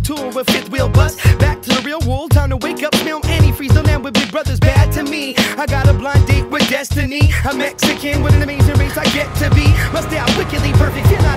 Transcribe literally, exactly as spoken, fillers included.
tour with fifth wheel bus. Back to the real world, time to wake up, smell antifreeze. Don't land with big brothers, bad to me. I got a blind date with destiny. A Mexican with an amazing race I get to be. My style wickedly perfect, and I